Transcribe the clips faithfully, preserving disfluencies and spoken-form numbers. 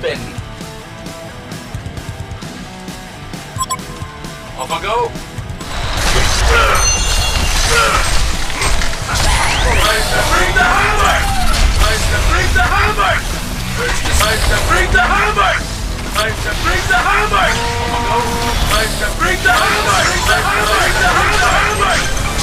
spin. Off I go. Time to bring the hammer! Time to bring the hammer! Time to bring the hammer! Time to bring the hammer! Time to bring the hammer! Time to bring the hammer!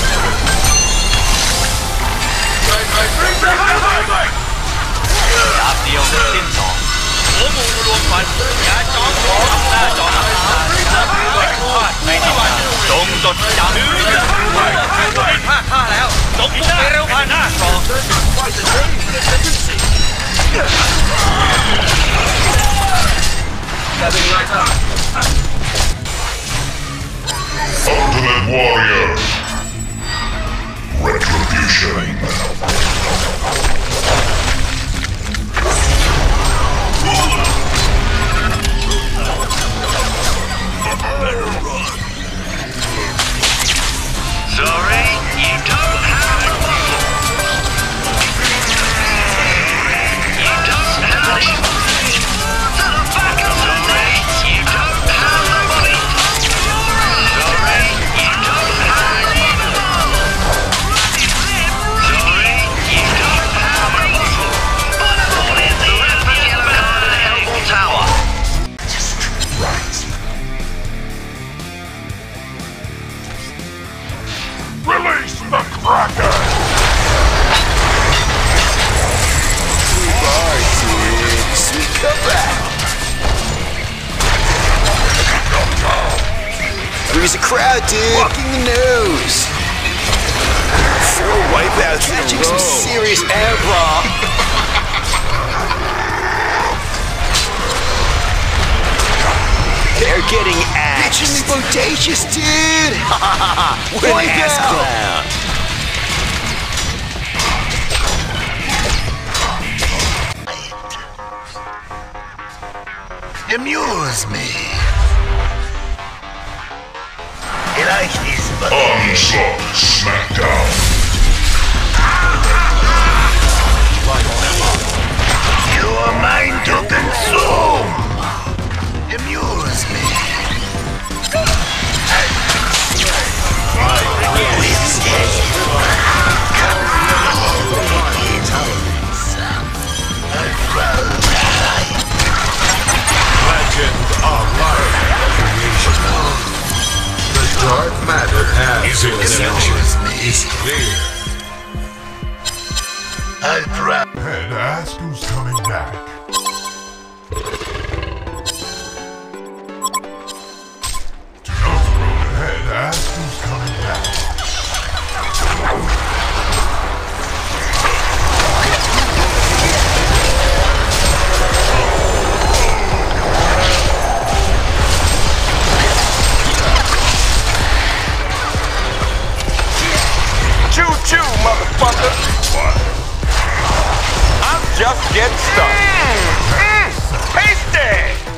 Time to bring the hammer! 打掉天堂，我們會落群，也裝我啦，裝啦，ไม่ที่ว่าจงจดจำพลาดท่าแล้วจงมุ่งไปเร็วผ่านหน้าต่อ Ultimate Warrior Retribution. Sorry, you don't have a bottle. You don't have any. To the back of Sorry, you don't have the money. Sorry, you don't have any. Sorry, you don't have a bottle. Put them all in the left yellow card at Helmut Tower. Just right. Release the Kraken! Goodbye, dude. Sweet comeback. Three's a crowd, dude. King the nose. Four wipeouts catching some serious air bra. They're getting axed. Bitchingly bodacious, dude. What an ass clown. Amuse me. You like this, but Onslaught Smackdown. you are mine to consume. Amuse me. Legend of life creation. The dark matter has its is clear. I'll try. And ask who's coming back. To know the road ahead, ask who's coming back. Choo-choo, motherfucker! I'm just getting started. Mm, mm, tasty!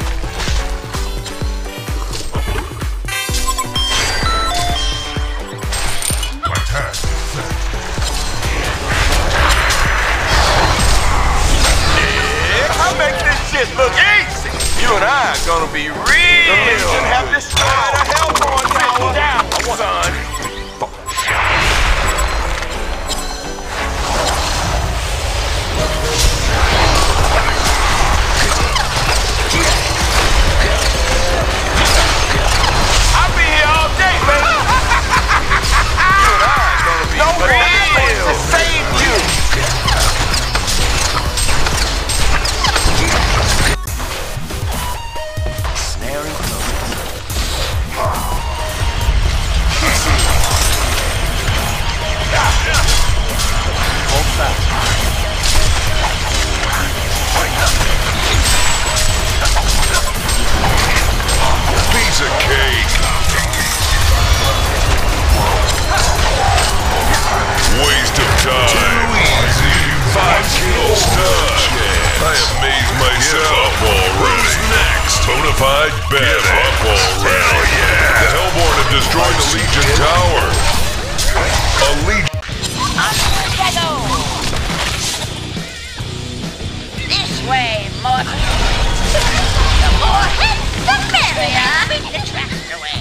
My task is set. Yeah, I make this shit look easy. You and I are gonna be real. The Legion have destroyed a Hellborn tower. Down, son. I'll be here all day, baby. You and I are gonna be no real to save you. Snaring hold fast. Piece of cake. Waste of time. Too easy. Five kills done. I amaze myself already. Who's next? Bonafide badass. Give up already. Hell yeah. The Hellborn have destroyed the Legion Tower. A Legion. This way, mortal. more hits, the merrier. Bring the tracks away.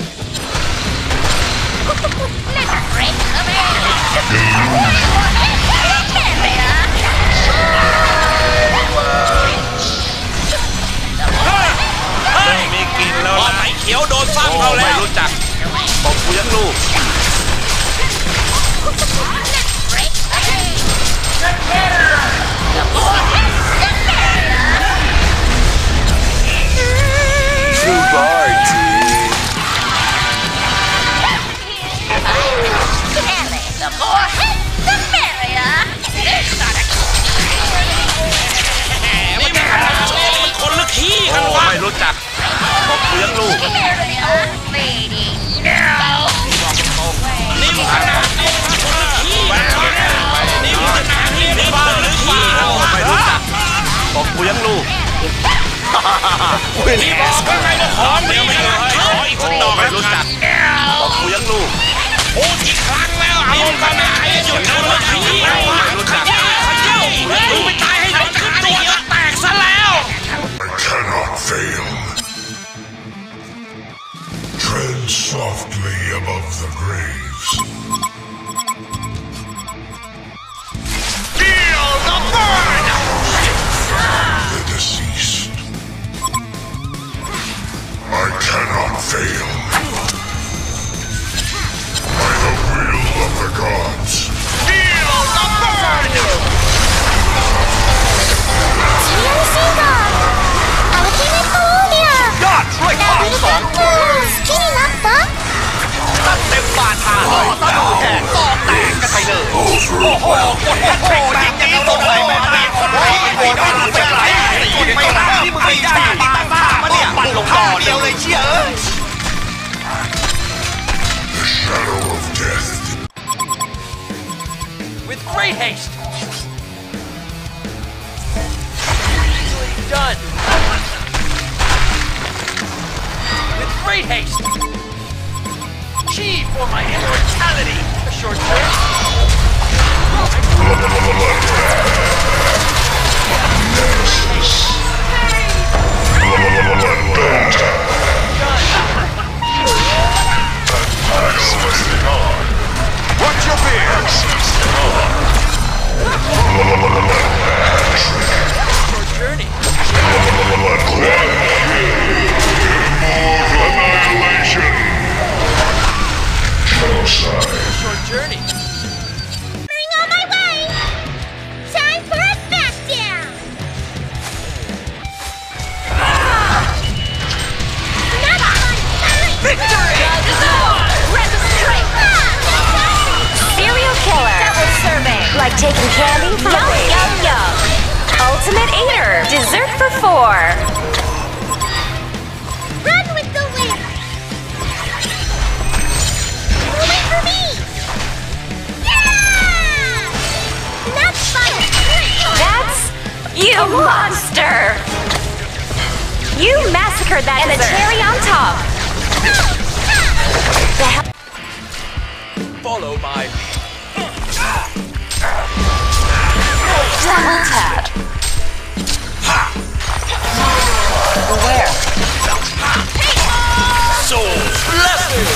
Let's break the barrier. The more hits, the merrier. The more hits, the มีกินแล้วไอ้เขียวโดนซ้ำเขาแล้วไม่รู้จักบอกกูยังลูก break the barrier. The more hits, the merrier. Too far, dude. Ellie, the more hits, the merrier. There's not a นี่มันคนลึกขี้กันวะไม่รู้จักบอกกูยังลูก merrier. Lady, no. นี่มันขนาดนี้คนลึกขี้กันวะนี่มันขนาดนี้นี่คนลึกขี้กันวะไม่รู้จักบอกกูยังลูก นี่บอกว่าไงนะขอมีไม่ได้ขออีกสักดอกไม่รู้จักบอกกูยังลูกโอ้กี่ครั้งแล้วเอาขนาดนี้หยุดนะเลยขี้เอาไม่รู้จักขย้าดูไปตายให้โดนขึ้นตัวจะแตกซะแล้ว I cannot fail. Tread softly above the graves. Feel the burn! The deceased. I cannot fail. By the will of the gods. Feel the burn! ยอดช่วยข้อสองตั้งเต็มบาทาเลยตะดูแหกตอกแตกกันไปเลยโอ้โหกดแฮตทริกแบบนี้ลงไปไม่ได้โอ้ยโอ้ยไม่ได้เป็นไรกดไม่ได้ที่มึงไม่ได้ตั้งบ้ามาเนี่ยปั่นลงต่อเดียวเลยเชี่ยเอ้ย The shadow of death. With great haste. Easily done. With great haste. Chi for my immortality. A short term. What's your fear? Short journey. Annihilation. Genocide. Short journey. Moving on my way. Time for a smackdown. Not on time. Victory. Registrate. Serial killer. Double serving. Like taking candy from Yum, a baby. yum, yum. Ultimate eater. Dessert for four. Run with the wind. Wait for me. Yeah. Not fun. That's you, monster. You massacred that and dessert. The cherry on top. The hell. Follow my. Double tap. Beware. Soul blessed.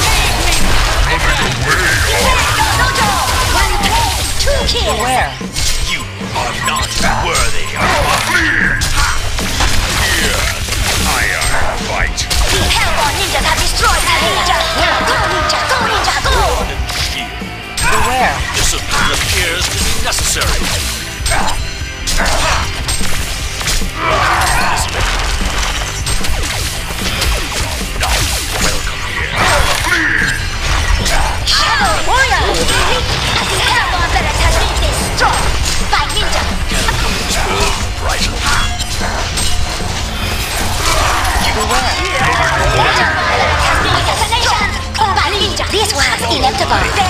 One kill, two kills. Beware. You are not worthy of my. Here, I fight. The Hellborn ninjas have destroyed the ninja. Go ninja, go ninja, go. Beware. Discipline appears to be necessary. Welcome here. Shadow warrior. The Hellborn village has been destroyed by ninja. Right. Hellborn village has been destroyed by ninja. This was inevitable.